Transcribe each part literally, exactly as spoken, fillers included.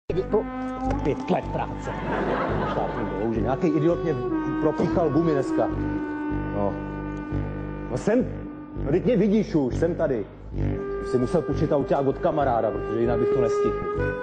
To pytle práce. Šlápný dolů, že nějaký idiot mě propíchal gumy dneska. No. No jsem, no teď mě vidíš už, jsem tady. Už si musel půjčit auták od kamaráda, protože jinak bych to nestihl.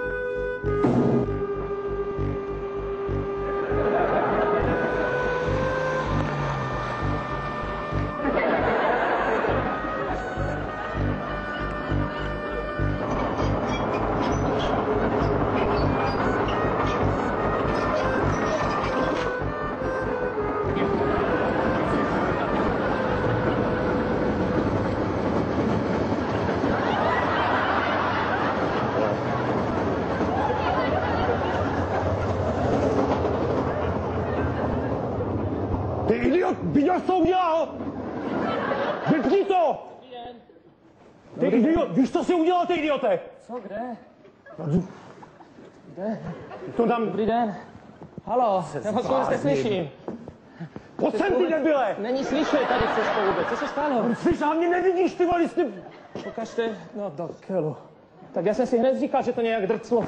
Ty idiot, viděl jsi, co udělal? Vypni to! Ty idiot, víš, co jsi udělal, ty idiote? Co, kde? Kde? To tam... Dobrý den. Halo, já vás vůbec neslyším. Pojď sem, ty debile! Není slyšet tady cestou vůbec. Co se stalo? Slyš, a mě nevidíš, ty vole, jsi... Ukažte. No do kelu. Tak já jsem si hned říkal, že to nějak drclo.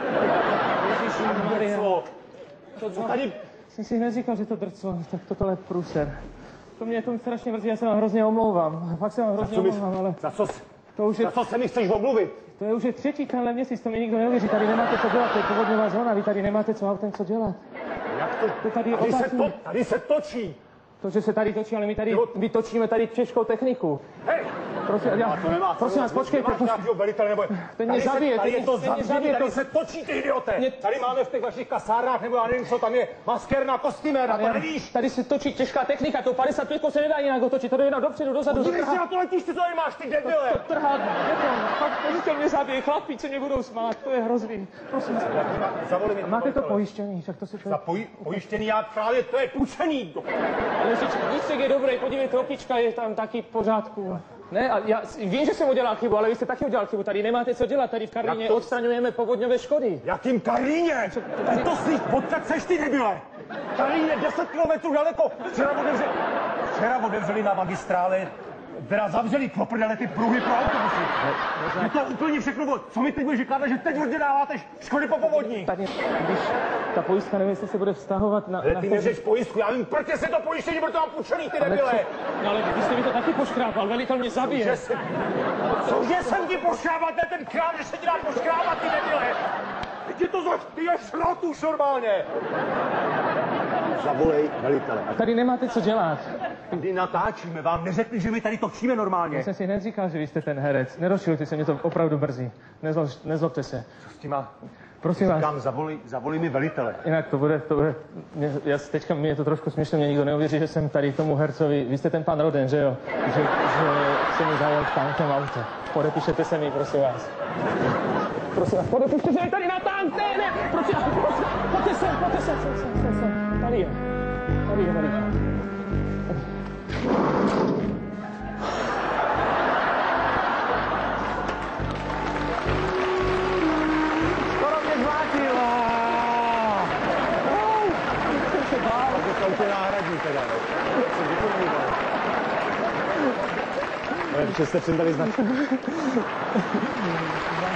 Ježišmarja. To co tady... Jsem si hned říkal, že to drclo. Tak to tohle je průser. To mě to mě strašně mrzí, já se vám hrozně omlouvám. Fakt se vám hrozně omlouvám, ale... Za co, to už je... za co se mi chceš omluvit? To je už je třetí tenhle měsíc, to mi nikdo neuvěří. Tady nemáte co dělat, to je povodňová zóna, vy tady nemáte co autem co dělat. Jak to? To tady, tady, se opatří... to, tady se točí. To, že se tady točí, ale my tady vytočíme tady těžkou techniku. Hej! Prosím, já, to nemá, prosím vás, počkejte. Máš nějakýho velitele, nebo... Ten mě zabije, tady je to zavřený, tady se točí, ty idiote! Mě... Tady máme v těch vašich kasárnách, nebo já nevím, co tam je, maskerna, kostýméra, to nevíš? Tady se točí těžká technika, to padesát pět se nedá jinak otočit, to jde jenom dopředu, dozadu. Dívej si na to letíš, ty co tady máš, ty debile! To, to trhá, beton, fakt, to mě zabije, chlapí, co mě budou smát, to je hrozný. Prosím vás. Zavolím mi Máte to pojištěný, tak to si to... Za poj, pojištěný, já právě, to je půjčený. Ale lístek je dobrý, podívejte, opička je tam taky v pořádku. Ne, a já vím, že jsem udělal chybu, ale vy jste taky udělal chybu. Tady nemáte co dělat, tady v Karlíně to... odstraňujeme povodňové škody. Jakým Karlíně? Co, tady... to si, odkud seš ty debile? Karlín je deset kilometrů daleko. Včera otevřeli, včera otevřeli na magistrále, teda zavřeli pro prdele ty pruhy pro autobusy. Je to úplně všechno, co mi teď budeš říkat, že teď hodně dáváte škody po povodní. Tady, když ta pojistka, nevím, jestli se bude vztahovat na... Ale na ty to, neřeš pojistku, já vím, proč se to pojištění, protože mám půjčený, ty debile. Ale, no ale vy jste mi to taky poškrápal, velitel mě zabije. Cože jsem, cože jsem ti poškrávat, ne ten král, že se ti dá poškrávat, ty debile. Ty to za, ty je šrot už normálně. Zavolej velitele. Tady nemáte co dělat. Kdy natáčíme, vám neřekli, že my tady točíme normálně. Já jsem si hned říkal, že vy jste ten herec. Nerozčilujte se, mě to opravdu brzy. Nezlo, nezlobte se. Co s tím má? Prosím vás. Říkám, zavolej, zavolej mi velitele. Jinak to bude, to bude, mě, já teďka mi je to trošku směšné, mě nikdo neuvěří, že jsem tady tomu hercovi, vy jste ten pan Roden, že jo? Že, že se mi zajel v tankem autě. Podepíšete se mi, prosím vás. Prosím vás, podepište se mi tady na tank, ne, ne, prosím vás, prosím, pojďte sem, pojďte sem, sem, sem, sem, sem. Tady je, tady je velitel. Skoro mě zmlátil. Jsem se bál. To už je náhradní teda, ne? Ale protože jste přidali značku.